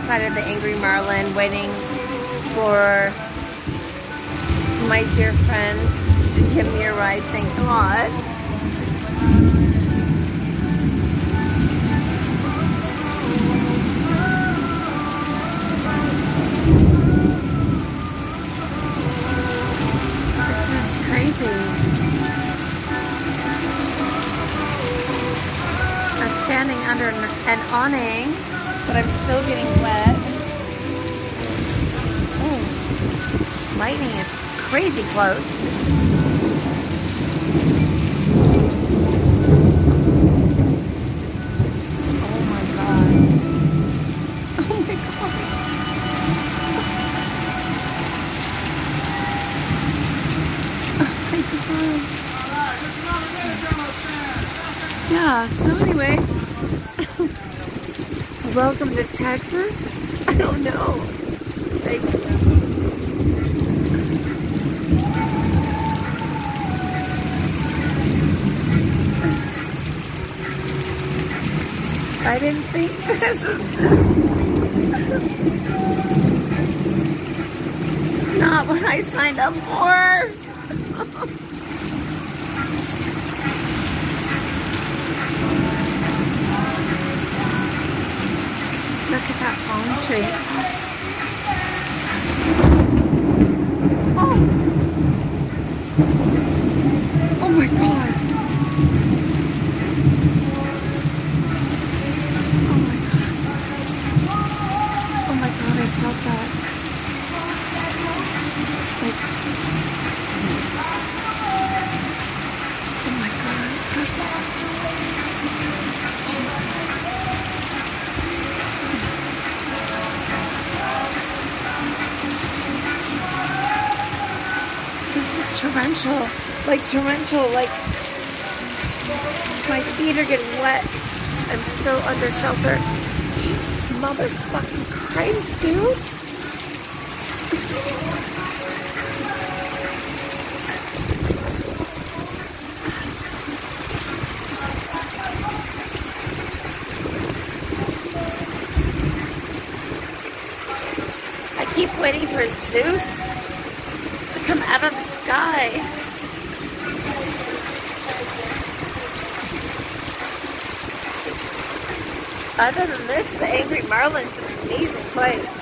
outside of the Angry Marlin waiting for my dear friend to give me a ride, thank God. This is crazy. I'm standing under an awning, but I'm still getting wet. Oh, lightning is crazy close. Oh my God. Oh my God. Yeah, so anyway, welcome to Texas. I don't know. Like, I didn't think this is not what I signed up for. Look at that palm tree. Oh! Oh my God! Oh my God! Oh my God! I felt that. Like, oh my God! Jesus. Torrential, like my feet are getting wet. I'm still under shelter. Jesus motherfucking Christ, dude. I keep waiting for Zeus to come out of the sky. Other than this, the Angry Marlin's an amazing place.